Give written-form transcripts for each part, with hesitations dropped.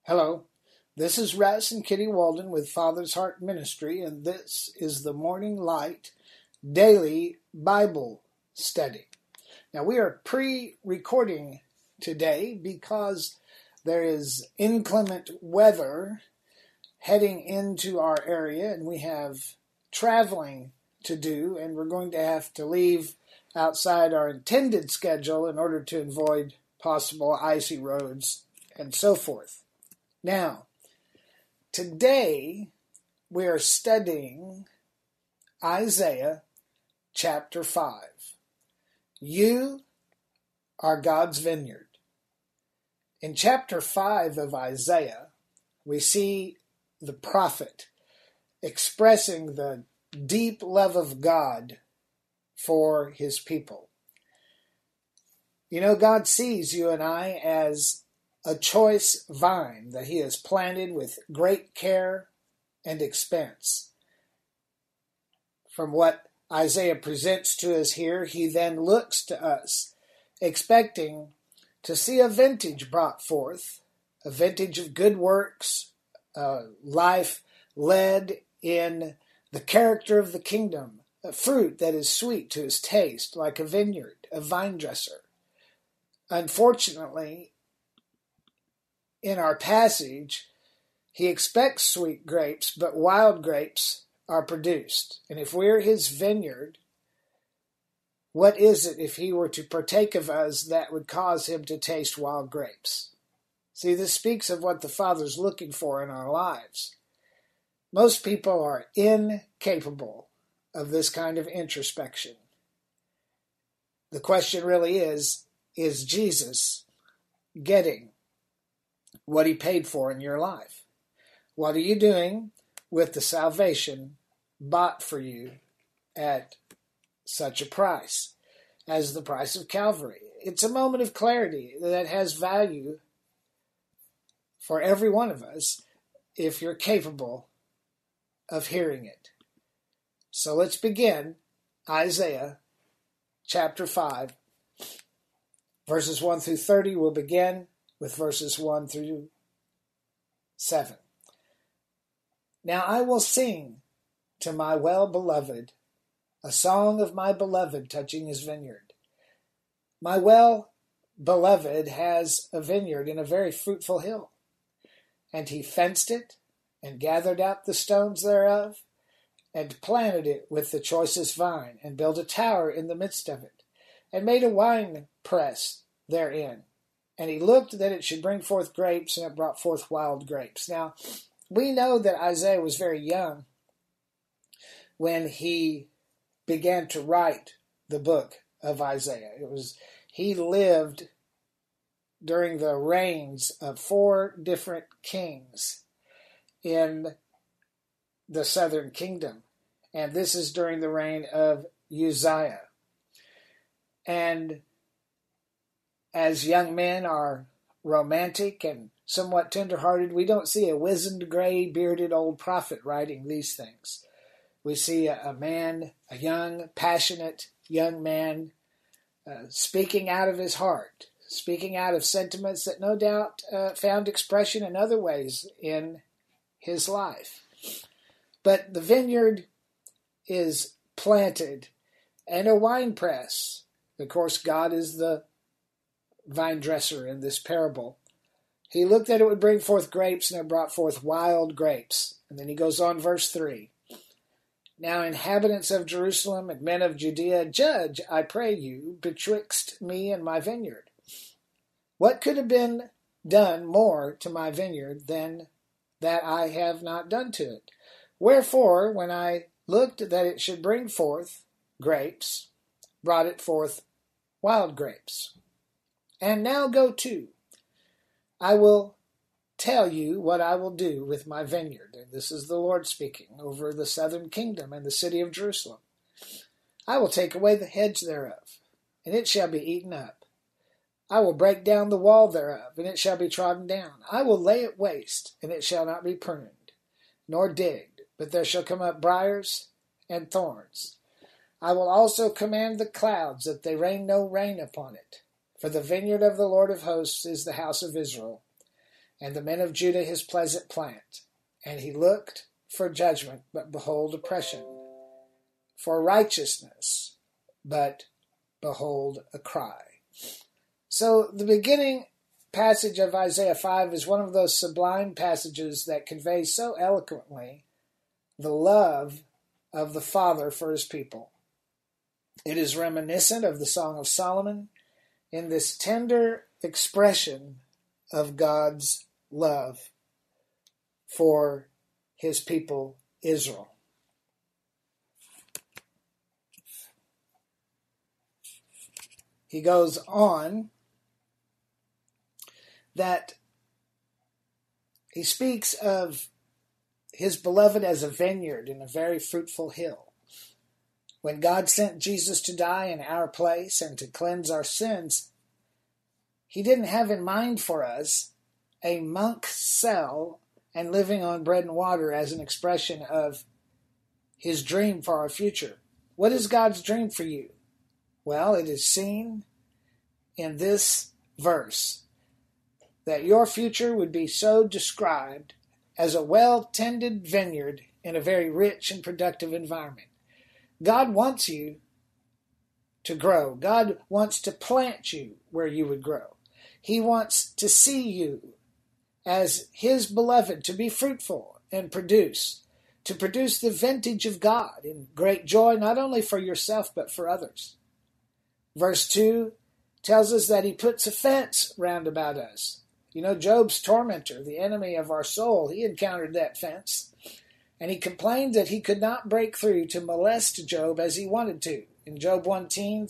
Hello, this is Russ and Kitty Walden with Father's Heart Ministry, and this is the Morning Light Daily Bible Study. Now, we are pre-recording today because there is inclement weather heading into our area, and we have traveling to do, and we're going to have to leave outside our intended schedule in order to avoid possible icy roads and so forth. Now, today we are studying Isaiah chapter 5. You are God's vineyard. In chapter 5 of Isaiah, we see the prophet expressing the deep love of God for his people. You know, God sees you and I as a choice vine that he has planted with great care and expense. From what Isaiah presents to us here, he then looks to us, expecting to see a vintage brought forth, a vintage of good works, life led in the character of the kingdom, a fruit that is sweet to his taste, like a vineyard, a vine dresser. Unfortunately, in our passage, he expects sweet grapes, but wild grapes are produced. And if we're his vineyard, what is it if he were to partake of us that would cause him to taste wild grapes? See, this speaks of what the Father's looking for in our lives. Most people are incapable of this kind of introspection. The question really is Jesus getting what he paid for in your life? What are you doing with the salvation bought for you at such a price as the price of Calvary? It's a moment of clarity that has value for every one of us if you're capable of hearing it. So let's begin Isaiah chapter 5, verses 1 through 30. We'll begin with verses 1 through 7. Now I will sing to my well-beloved a song of my beloved touching his vineyard. My well-beloved has a vineyard in a very fruitful hill, and he fenced it and gathered out the stones thereof, and planted it with the choicest vine, and built a tower in the midst of it, and made a wine press therein. And he looked that it should bring forth grapes, and it brought forth wild grapes. Now, we know that Isaiah was very young when he began to write the book of Isaiah. He lived during the reigns of 4 different kings in the southern kingdom. And this is during the reign of Uzziah. And as young men are romantic and somewhat tender-hearted, we don't see a wizened, gray-bearded old prophet writing these things. We see a man, a young, passionate young man, speaking out of his heart, speaking out of sentiments that no doubt found expression in other ways in his life. But the vineyard is planted, and a winepress. Of course, God is the vine dresser in this parable. He looked that it would bring forth grapes, and it brought forth wild grapes. And then he goes on, verse 3. Now, inhabitants of Jerusalem and men of Judea, judge, I pray you, betwixt me and my vineyard. What could have been done more to my vineyard than that I have not done to it? Wherefore, when I looked that it should bring forth grapes, brought it forth wild grapes. And now go to. I will tell you what I will do with my vineyard. And this is the Lord speaking over the southern kingdom and the city of Jerusalem. I will take away the hedge thereof, and it shall be eaten up. I will break down the wall thereof, and it shall be trodden down. I will lay it waste, and it shall not be pruned, nor digged, but there shall come up briars and thorns. I will also command the clouds that they rain no rain upon it. For the vineyard of the Lord of hosts is the house of Israel, and the men of Judah his pleasant plant. And he looked for judgment, but behold oppression, for righteousness, but behold a cry. So the beginning passage of Isaiah 5 is one of those sublime passages that conveys so eloquently the love of the Father for his people. It is reminiscent of the Song of Solomon in this tender expression of God's love for his people Israel. He goes on that he speaks of his beloved as a vineyard in a very fruitful hill. When God sent Jesus to die in our place and to cleanse our sins, he didn't have in mind for us a monk's cell and living on bread and water as an expression of his dream for our future. What is God's dream for you? Well, it is seen in this verse that your future would be so described as a well-tended vineyard in a very rich and productive environment. God wants you to grow. God wants to plant you where you would grow. He wants to see you as his beloved, to be fruitful and to produce the vintage of God in great joy, not only for yourself, but for others. Verse 2 tells us that he puts a fence round about us. You know, Job's tormentor, the enemy of our soul, he encountered that fence. And he complained that he could not break through to molest Job as he wanted to. In Job 1:10,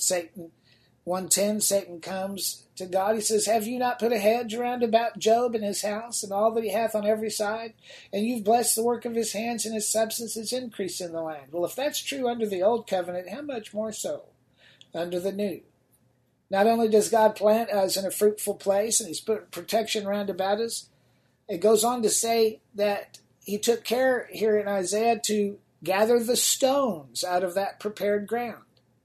Satan comes to God. He says, have you not put a hedge round about Job and his house and all that he hath on every side? And you've blessed the work of his hands, and his substance is increased in the land. Well, if that's true under the old covenant, how much more so under the new? Not only does God plant us in a fruitful place, and he's put protection round about us, it goes on to say that he took care here in Isaiah to gather the stones out of that prepared ground.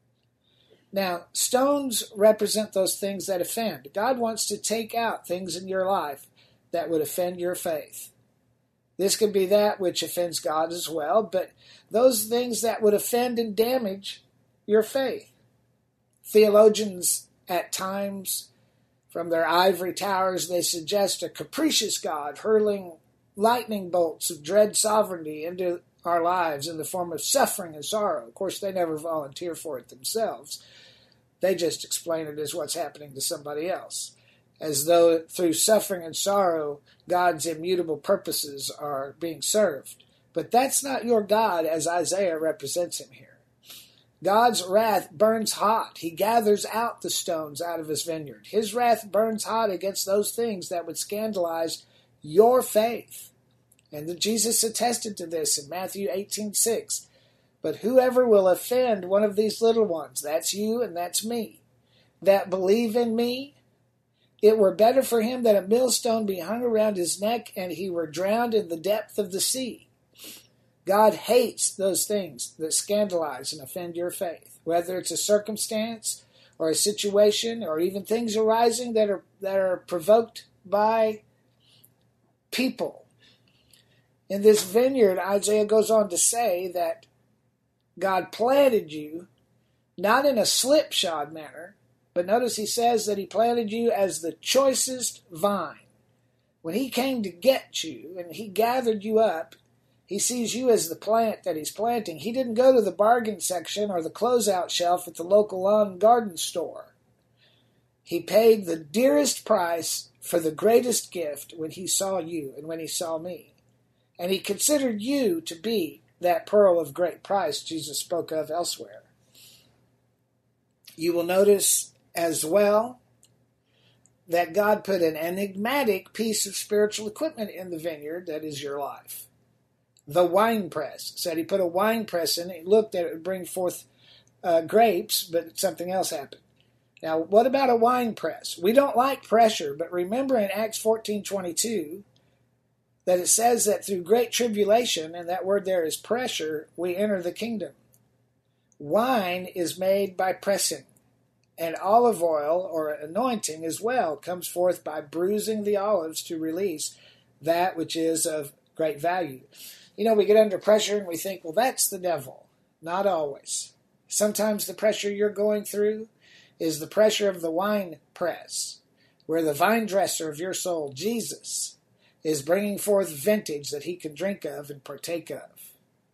Now, stones represent those things that offend. God wants to take out things in your life that would offend your faith. This could be that which offends God as well, but those things that would offend and damage your faith. Theologians at times, from their ivory towers, they suggest a capricious God hurling lightning bolts of dread sovereignty into our lives in the form of suffering and sorrow. Of course, they never volunteer for it themselves. They just explain it as what's happening to somebody else, as though through suffering and sorrow, God's immutable purposes are being served. But that's not your God as Isaiah represents him here. God's wrath burns hot. He gathers out the stones out of his vineyard. His wrath burns hot against those things that would scandalize your faith. And that Jesus attested to this in Matthew 18:6. But whoever will offend one of these little ones, that's you and that's me, that believe in me, it were better for him that a millstone be hung around his neck and he were drowned in the depth of the sea. God hates those things that scandalize and offend your faith, whether it's a circumstance or a situation or even things arising that are provoked by people. In this vineyard, Isaiah goes on to say that God planted you, not in a slipshod manner, but notice he says that he planted you as the choicest vine. When he came to get you and he gathered you up, he sees you as the plant that he's planting. He didn't go to the bargain section or the closeout shelf at the local lawn and garden store. He paid the dearest price for the greatest gift when he saw you and when he saw me. And he considered you to be that pearl of great price Jesus spoke of elsewhere. You will notice as well that God put an enigmatic piece of spiritual equipment in the vineyard that is your life. The wine press. Said he put a wine press in it. He looked that it would bring forth grapes, but something else happened. Now, what about a wine press? We don't like pressure, but remember in Acts 14:22 that it says that through great tribulation, and that word there is pressure, we enter the kingdom. Wine is made by pressing, And olive oil, or anointing as well, comes forth by bruising the olives to release that which is of great value. You know, we get under pressure and we think, well, that's the devil. Not always. Sometimes the pressure you're going through is the pressure of the wine press, where the vine dresser of your soul, Jesus, is bringing forth vintage that he can drink of and partake of.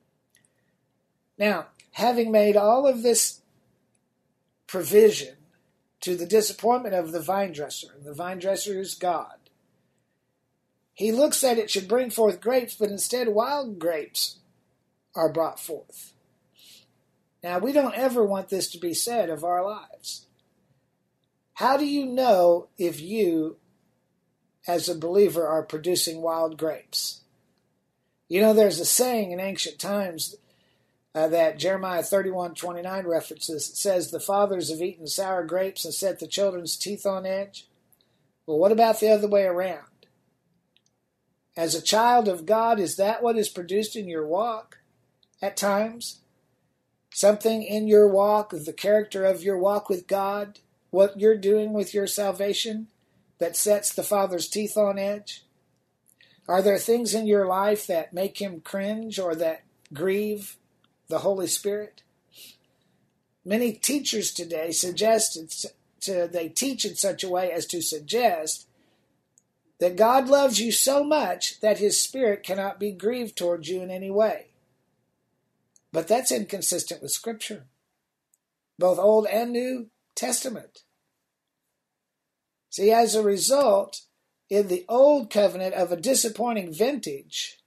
Now, having made all of this provision to the disappointment of the vine dresser, and the vine dresser is God, he looks that it should bring forth grapes, but instead wild grapes are brought forth. Now, we don't ever want this to be said of our lives. How do you know if you, as a believer, are producing wild grapes? You know, there's a saying in ancient times that Jeremiah 31:29 references. It says, the fathers have eaten sour grapes and set the children's teeth on edge. Well, what about the other way around? As a child of God, is that what is produced in your walk at times? Something in your walk, the character of your walk with God, what you're doing with your salvation that sets the Father's teeth on edge? Are there things in your life that make him cringe or that grieve the Holy Spirit? Many teachers today they teach in such a way as to suggest that God loves you so much that his Spirit cannot be grieved towards you in any way. But that's inconsistent with Scripture, both Old and New Testament. See, as a result, in the Old Covenant of a disappointing vintage,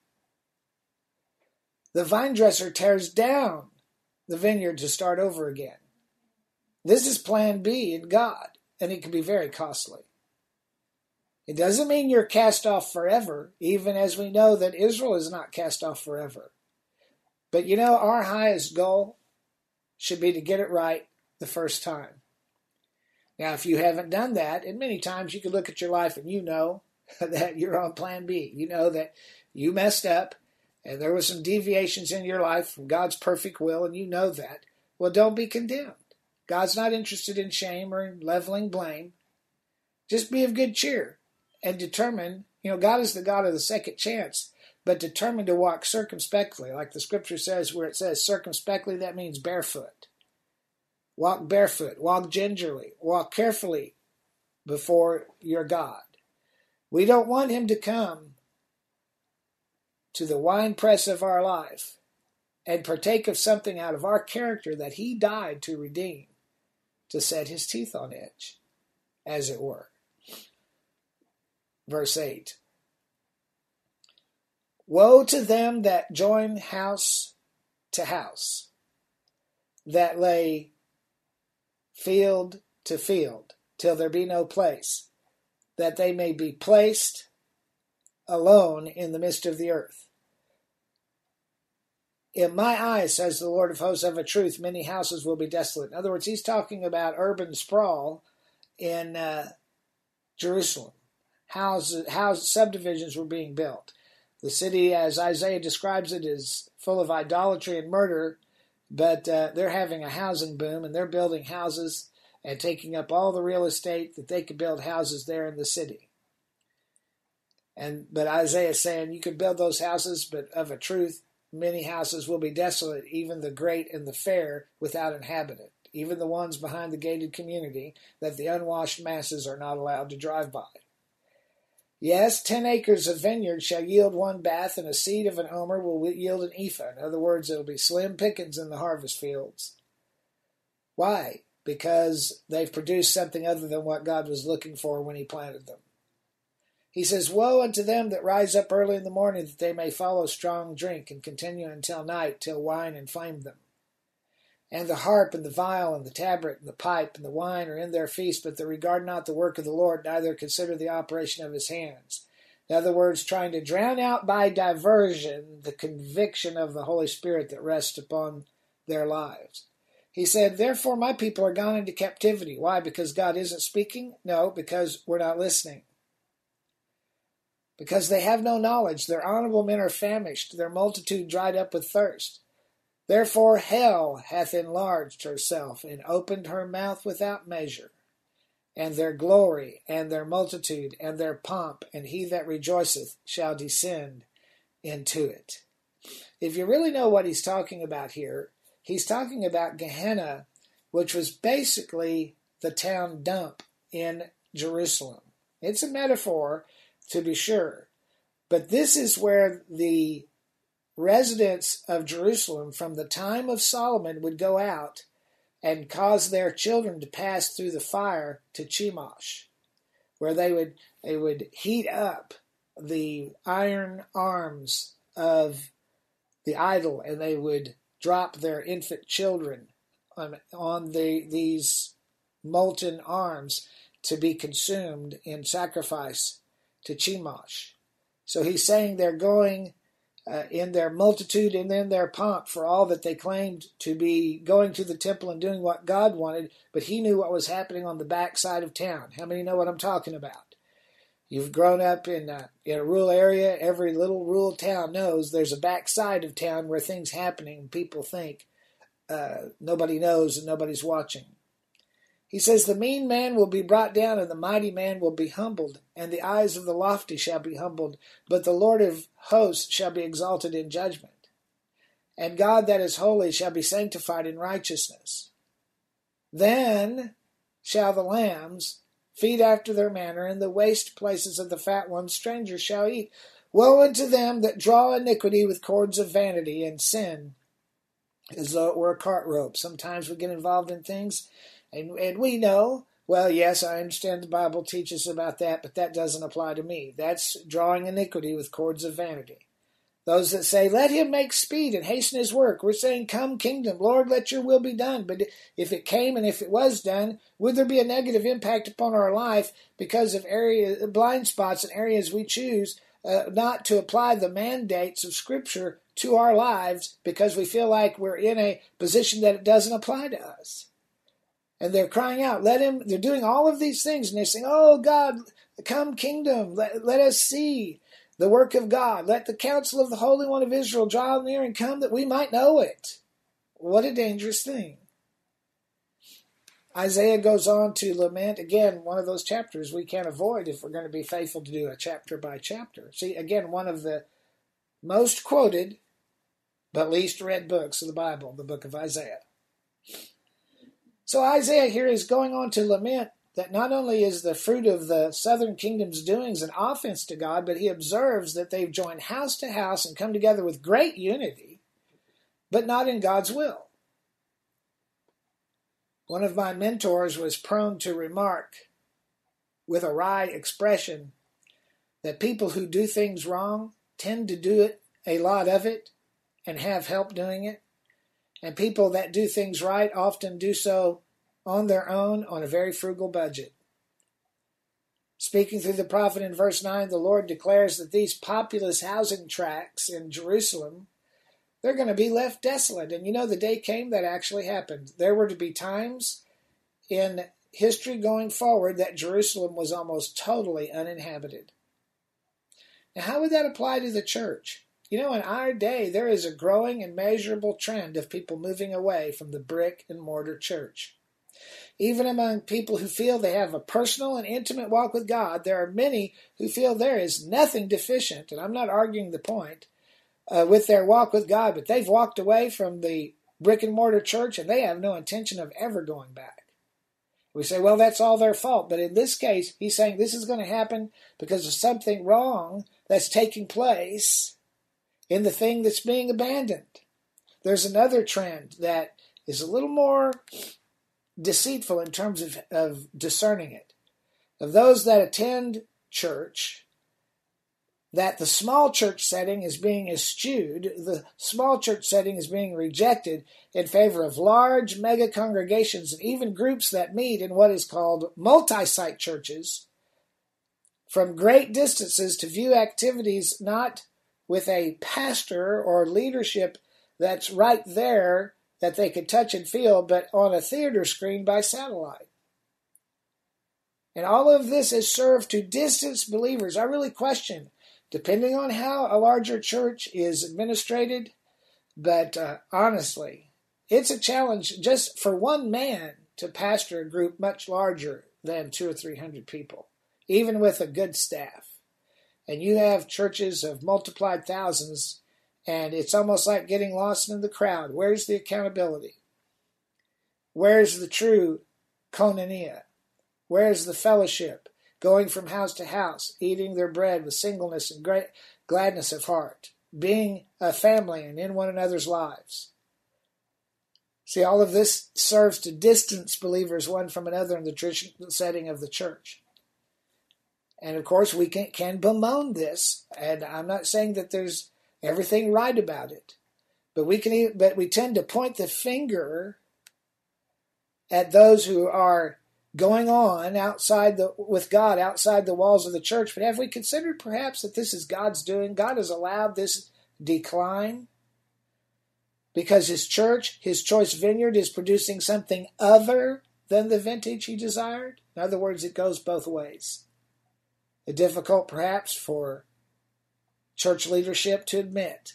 the vine dresser tears down the vineyard to start over again. This is plan B in God, and it can be very costly. It doesn't mean you're cast off forever, even as we know that Israel is not cast off forever. But you know, our highest goal should be to get it right the first time. Now, if you haven't done that, and many times you can look at your life and you know that you're on plan B. You know that you messed up and there were some deviations in your life from God's perfect will, and you know that. Well, don't be condemned. God's not interested in shame or in leveling blame. Just be of good cheer and determine, God is the God of the second chance, but determined to walk circumspectly, like the Scripture says, where it says circumspectly, that means barefoot. Walk barefoot, walk gingerly, walk carefully before your God. We don't want him to come to the winepress of our life and partake of something out of our character that he died to redeem, to set his teeth on edge, as it were. Verse 8. Woe to them that join house to house, that lay field to field, till there be no place, that they may be placed alone in the midst of the earth. In my eyes, says the Lord of hosts, of a truth, many houses will be desolate. In other words, he's talking about urban sprawl in Jerusalem. Subdivisions were being built. The city, as Isaiah describes it, is full of idolatry and murder, but they're having a housing boom, and they're building houses and taking up all the real estate that they could build houses there in the city. But Isaiah is saying, you can build those houses, but of a truth, many houses will be desolate, even the great and the fair, without inhabitant, even the ones behind the gated community that the unwashed masses are not allowed to drive by. Yes, 10 acres of vineyard shall yield one bath, and a seed of an omer will yield an ephah. In other words, it'll be slim pickings in the harvest fields. Why? Because they've produced something other than what God was looking for when he planted them. He says, woe unto them that rise up early in the morning, that they may follow strong drink, and continue until night, till wine inflame them. And the harp, and the viol, and the tabret, and the pipe, and the wine are in their feast, but they regard not the work of the Lord, neither consider the operation of his hands. In other words, trying to drown out by diversion the conviction of the Holy Spirit that rests upon their lives. He said, therefore my people are gone into captivity. Why? Because God isn't speaking? No, because we're not listening. Because they have no knowledge. Their honorable men are famished, their multitude dried up with thirst. Therefore hell hath enlarged herself, and opened her mouth without measure. And their glory, and their multitude, and their pomp, and he that rejoiceth shall descend into it. If you really know what he's talking about here, he's talking about Gehenna, which was basically the town dump in Jerusalem. It's a metaphor, to be sure, but this is where the residents of Jerusalem from the time of Solomon would go out and cause their children to pass through the fire to Chemosh, where they would heat up the iron arms of the idol, and they would drop their infant children on these molten arms to be consumed in sacrifice to Chemosh. So he's saying they're going in their multitude and in their pomp for all that they claimed to be going to the temple and doing what God wanted, but he knew what was happening on the backside of town. How many know what I'm talking about? You've grown up in a rural area. Every little rural town knows there's a backside of town where things happening. People think nobody knows and nobody's watching. He says, the mean man will be brought down, and the mighty man will be humbled, and the eyes of the lofty shall be humbled, but the Lord of hosts shall be exalted in judgment. And God that is holy shall be sanctified in righteousness. Then shall the lambs feed after their manner, and the waste places of the fat ones strangers shall eat. Woe unto them that draw iniquity with cords of vanity, and sin as though it were a cart rope. Sometimes we get involved in things, and we know, well, yes, I understand the Bible teaches about that, but that doesn't apply to me. That's drawing iniquity with cords of vanity. Those that say, let him make speed and hasten his work. We're saying, come kingdom, Lord, let your will be done. But if it came and if it was done, would there be a negative impact upon our life because of blind spots and areas we choose not to apply the mandates of Scripture to our lives because we feel like we're in a position that it doesn't apply to us? And they're crying out, they're doing all of these things, and they're saying, oh God, come kingdom, let us see the work of God. Let the counsel of the Holy One of Israel draw near and come that we might know it. What a dangerous thing. Isaiah goes on to lament, again, one of those chapters we can't avoid if we're going to be faithful to do a chapter by chapter. See, again, one of the most quoted but least read books of the Bible, the book of Isaiah. So Isaiah here is going on to lament that not only is the fruit of the southern kingdom's doings an offense to God, but he observes that they've joined house to house and come together with great unity, but not in God's will. One of my mentors was prone to remark with a wry expression that people who do things wrong tend to do it, a lot of it, and have help doing it. And people that do things right often do so on their own on a very frugal budget. Speaking through the prophet in verse 9, the Lord declares that these populous housing tracts in Jerusalem, they're going to be left desolate. And you know, the day came that actually happened. There were to be times in history going forward that Jerusalem was almost totally uninhabited. Now, how would that apply to the church? You know, in our day, there is a growing and measurable trend of people moving away from the brick and mortar church. Even among people who feel they have a personal and intimate walk with God, there are many who feel there is nothing deficient, and I'm not arguing the point, with their walk with God, but they've walked away from the brick and mortar church and they have no intention of ever going back. We say, well, that's all their fault. But in this case, he's saying this is going to happen because of something wrong that's taking place in the thing that's being abandoned. There's another trend that is a little more deceitful in terms of discerning it. Of those that attend church, that the small church setting is being eschewed, the small church setting is being rejected in favor of large mega congregations and even groups that meet in what is called multi-site churches from great distances to view activities not with a pastor or leadership that's right there that they could touch and feel, but on a theater screen by satellite. And all of this is served to distance believers. I really question, depending on how a larger church is administrated, But honestly, it's a challenge just for one man to pastor a group much larger than 200 or 300 people, even with a good staff. And you have churches of multiplied thousands, and it's almost like getting lost in the crowd. Where's the accountability? Where's the true koinonia? Where's the fellowship? Going from house to house, eating their bread with singleness and great gladness of heart, being a family and in one another's lives. See, all of this serves to distance believers one from another in the traditional setting of the church. And of course, we can bemoan this, and I'm not saying that there's everything right about it, but we tend to point the finger at those who are going on with God outside the walls of the church. But have we considered perhaps that this is God's doing? God has allowed this decline because his church, his choice vineyard, is producing something other than the vintage he desired? In other words, it goes both ways. Difficult perhaps for church leadership to admit.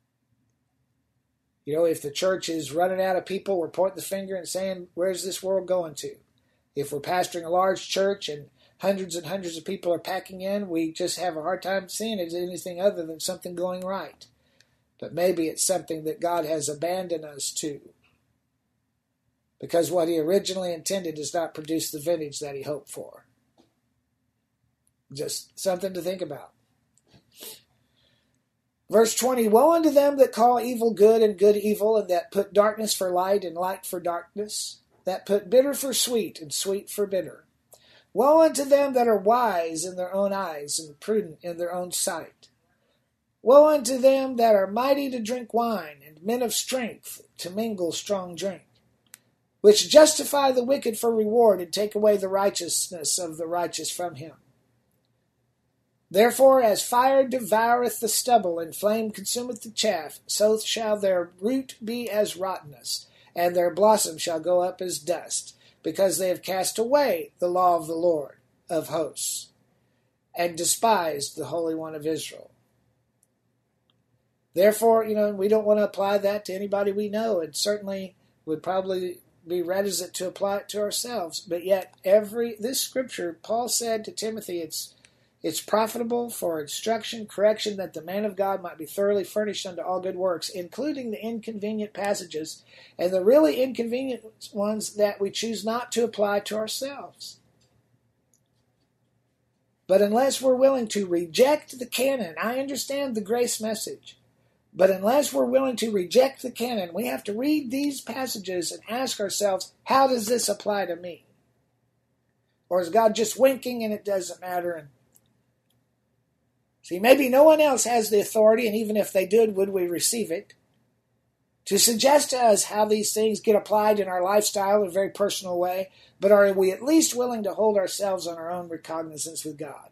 If the church is running out of people, we're pointing the finger and saying, where's this world going to? If we're pastoring a large church and hundreds of people are packing in, we just have a hard time seeing it as anything other than something going right. But maybe it's something that God has abandoned us to, because what he originally intended does not produce the vintage that he hoped for. Just something to think about. Verse 20, woe unto them that call evil good and good evil, and that put darkness for light and light for darkness, that put bitter for sweet and sweet for bitter. Woe unto them that are wise in their own eyes and prudent in their own sight. Woe unto them that are mighty to drink wine, and men of strength to mingle strong drink, which justify the wicked for reward, and take away the righteousness of the righteous from him. Therefore, as fire devoureth the stubble, and flame consumeth the chaff, so shall their root be as rottenness, and their blossom shall go up as dust, because they have cast away the law of the Lord of hosts, and despised the Holy One of Israel. Therefore, we don't want to apply that to anybody we know, and certainly would probably be reticent to apply it to ourselves. But yet, this scripture, Paul said to Timothy, it's profitable for instruction, correction, that the man of God might be thoroughly furnished unto all good works, including the inconvenient passages and the really inconvenient ones that we choose not to apply to ourselves. But unless we're willing to reject the canon, I understand the grace message, but unless we're willing to reject the canon, we have to read these passages and ask ourselves, how does this apply to me? Or is God just winking and it doesn't matter? See, maybe no one else has the authority, and even if they did, would we receive it, to suggest to us how these things get applied in our lifestyle in a very personal way, but are we at least willing to hold ourselves on our own recognizance with God?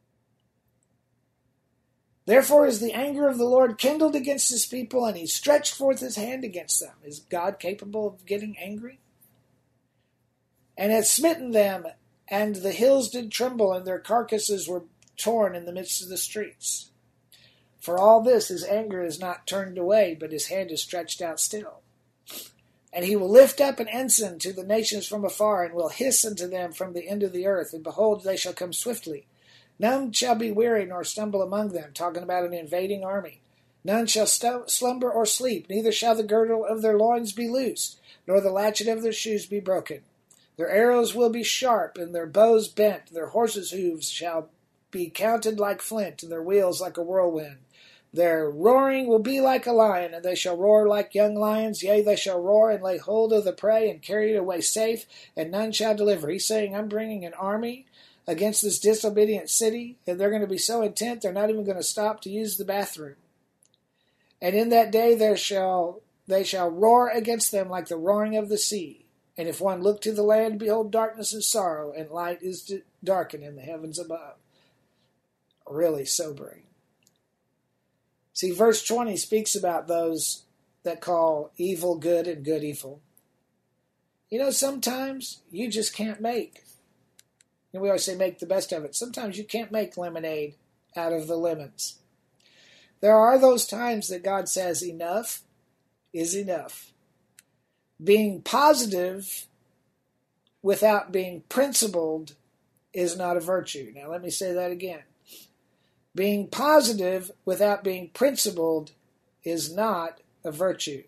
Therefore is the anger of the Lord kindled against his people, and he stretched forth his hand against them. Is God capable of getting angry? And hath smitten them, and the hills did tremble, and their carcasses were torn in the midst of the streets. For all this his anger is not turned away, but his hand is stretched out still. And he will lift up an ensign to the nations from afar, and will hiss unto them from the end of the earth. And behold, they shall come swiftly. None shall be weary nor stumble among them, talking about an invading army. None shall slumber or sleep, neither shall the girdle of their loins be loosed, nor the latchet of their shoes be broken. Their arrows will be sharp, and their bows bent. Their horses' hooves shall be counted like flint, and their wheels like a whirlwind. Their roaring will be like a lion, and they shall roar like young lions. Yea, they shall roar and lay hold of the prey and carry it away safe, and none shall deliver. He's saying, I'm bringing an army against this disobedient city, and they're going to be so intent they're not even going to stop to use the bathroom. And in that day they shall roar against them like the roaring of the sea. And if one look to the land, behold darkness and sorrow, and light is darkened in the heavens above. Really sobering. See, verse 20 speaks about those that call evil good and good evil. Sometimes you just can't make. And we always say make the best of it. Sometimes you can't make lemonade out of the lemons. There are those times that God says enough, is enough. Being positive without being principled is not a virtue. Now let me say that again. Being positive without being principled is not a virtue.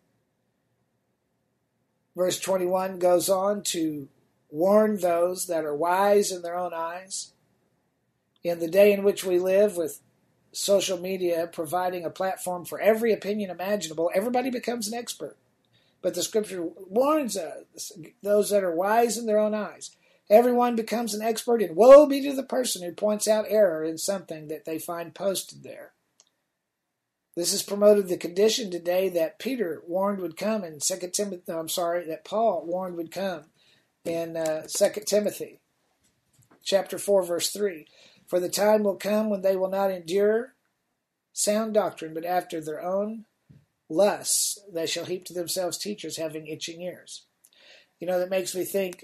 Verse 21 goes on to warn those that are wise in their own eyes. In the day in which we live, with social media providing a platform for every opinion imaginable, everybody becomes an expert. But the scripture warns us, those that are wise in their own eyes. Everyone becomes an expert, and woe be to the person who points out error in something that they find posted there. This has promoted the condition today that Peter warned would come in that Paul warned would come in 2 Timothy chapter 4, verse 3. For the time will come when they will not endure sound doctrine, but after their own lusts they shall heap to themselves teachers having itching ears. You know, that makes me think,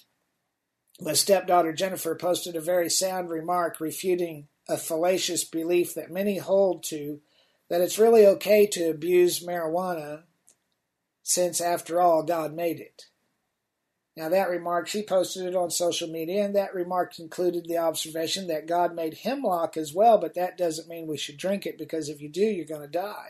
my stepdaughter Jennifer posted a very sound remark refuting a fallacious belief that many hold to, that it's really okay to abuse marijuana since, after all, God made it. Now that remark, she posted it on social media, and that remark included the observation that God made hemlock as well, but that doesn't mean we should drink it, because if you do, you're going to die.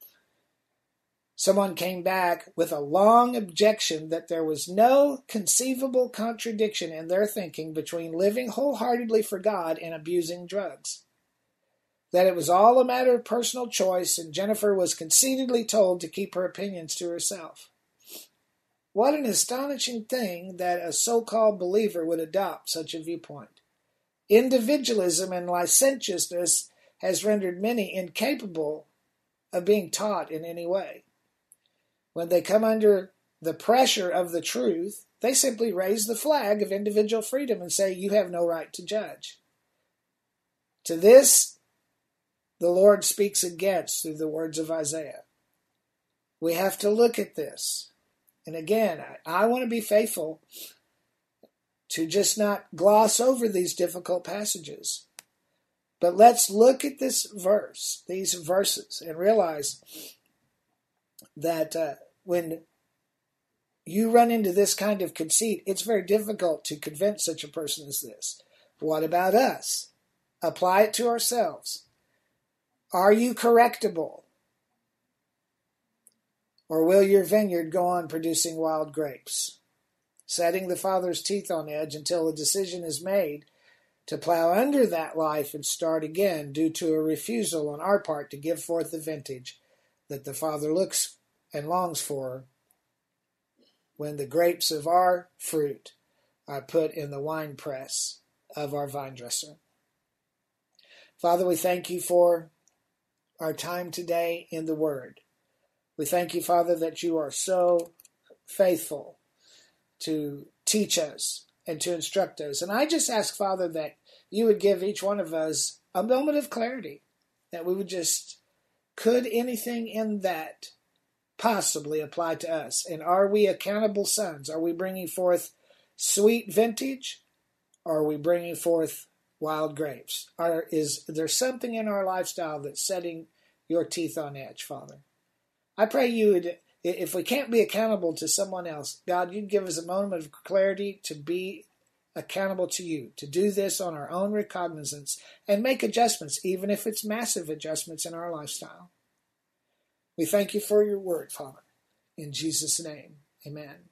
Someone came back with a long objection that there was no conceivable contradiction in their thinking between living wholeheartedly for God and abusing drugs. That it was all a matter of personal choice, and Jennifer was conceitedly told to keep her opinions to herself. What an astonishing thing that a so-called believer would adopt such a viewpoint. Individualism and licentiousness has rendered many incapable of being taught in any way. When they come under the pressure of the truth, they simply raise the flag of individual freedom and say, you have no right to judge. To this, the Lord speaks against through the words of Isaiah. We have to look at this. And again, I want to be faithful to just not gloss over these difficult passages. But let's look at these verses, and realize that when you run into this kind of conceit, it's very difficult to convince such a person as this. What about us? Apply it to ourselves. Are you correctable? Or will your vineyard go on producing wild grapes, setting the Father's teeth on edge until a decision is made to plow under that life and start again due to a refusal on our part to give forth the vintage that the Father looks and longs for when the grapes of our fruit are put in the winepress of our vine dresser. Father, we thank you for our time today in the Word. We thank you, Father, that you are so faithful to teach us and to instruct us. And I just ask, Father, that you would give each one of us a moment of clarity, that we would just, could anything in that possibly apply to us? And are we accountable sons? Are we bringing forth sweet vintage, or are we bringing forth wild grapes? Is there something in our lifestyle that's setting your teeth on edge, Father? I pray you would, if we can't be accountable to someone else, God, you'd give us a moment of clarity to be accountable to you, to do this on our own recognizance and make adjustments, even if it's massive adjustments in our lifestyle. We thank you for your word, Father. In Jesus' name, amen.